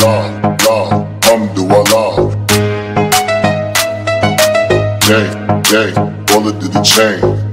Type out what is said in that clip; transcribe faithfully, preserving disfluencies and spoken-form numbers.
Allah, Allah, Alhamdulillah. Gang, gang, bullet to the chain.